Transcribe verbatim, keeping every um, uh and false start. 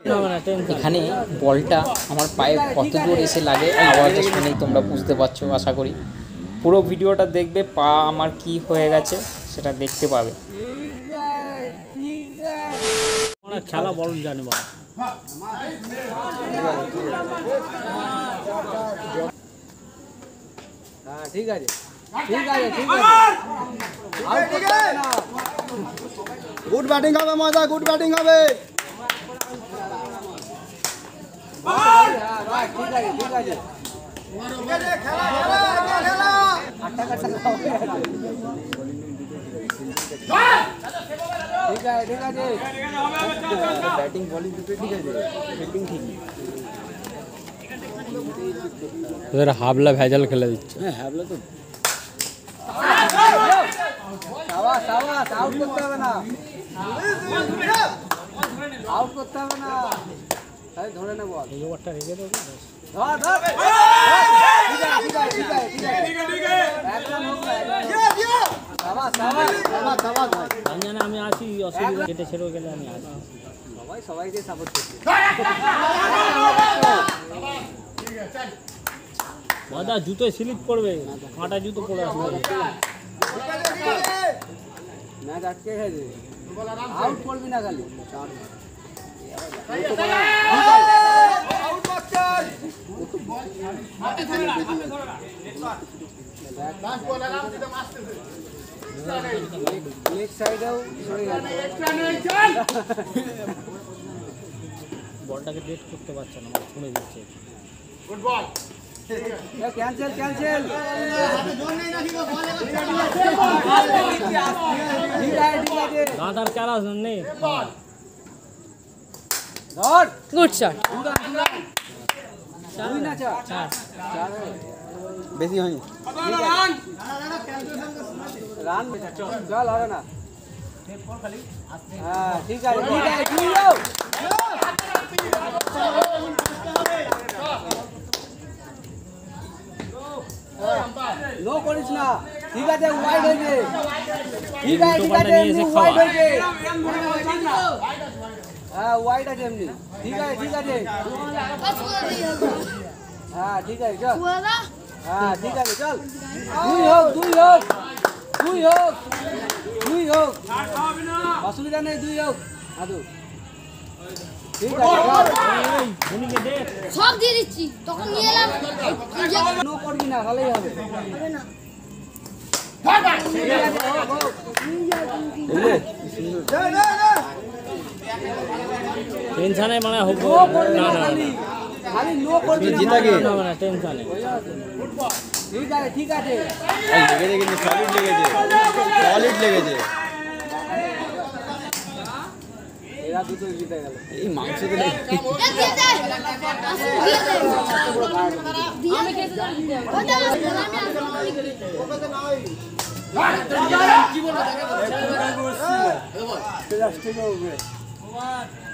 এখানে বলটা আমার পায়ে কত দূর এসে লাগে আওয়াজটা শুনেই তোমরা বুঝতে পারছো আশা করি। পুরো ভিডিওটা দেখবে, পা আমার কি হয়ে গেছে সেটা দেখতে পাবে। খেলা বল জানি বল হ্যাঁ ঠিক আছে ঠিক আছে ঠিক আছে গুড ব্যাটিং হবে মজা, গুড ব্যাটিং হবে। ঠিক আছে ঠিক আছে ঠিক আছে ঠিক আছে ব্যাটিং বলিং দুটো ঠিক আছে, ফিল্ডিং ঠিক নেই। ওদের হাবলা ভেজাল খেলে দিচ্ছে। হ্যাঁ হাবলা তো সাবাস সাবাস, আউট করতে হবে না, আউট করতে হবে না, তাই ধরে নে বল। এই ওভারটা রেখে দেবো। ধর ধর ঠিক আছে ঠিক আছে ঠিক আছে ঠিক আছে ঠিক আছে একদম হোক সাবাস সাবাস সাবাস সাবাস ভাই। আমি জানি আমি আসি, অসুবিধা কেটে ছেড়ে গেলে আমি আসি। সবাই সবাইকে সাপোর্ট করছে। দাদা জুতো স্লিপ করবে, কাঁটা জুতো পরে আসবে। ম্যাচ আটকে গেছে, আউট করবি না খালি। বলটাকে ডেট করতে পারছে না, ছুঁড়ে দিচ্ছে। ক্যান্সেল ক্যান্সেল দাদার খেলা নেই। ধর গুড শট। বেশি হয়নি, রান চল হবে না। হ্যাঁ ঠিক আছে ঠিক আছে নো করিস না, ঠিক আছে ওয়াইড হয়েছে, ঠিক আছে ঠিক আছে এমনি ওয়াইড হয়েছে। হ্যাঁ ওয়াইড আছে এমনি, ঠিক আছে ঠিক আছে হ্যাঁ ঠিক আছে চল, হ্যাঁ ঠিক আছে চল, দুই হোক দুই হোক দুই হোক দুই হোক অসুবিধা নেই, দুই হোক আদু ঠিক আছে সব দিয়ে দিচ্ছি, তখন নিয়ে এলাম। নো করবি না, ভালোই হবে। টেনশনে মানে হবে না, না খালি নো করবি না, হবে না টেনশনে। ঠিক আছে ঠিক আছে লেগেছে কিন্তু সলিড লেগেছে, সলিড লেগেছে। এরা দুটো জিতে গেল। এই মাংস তো দিয়ে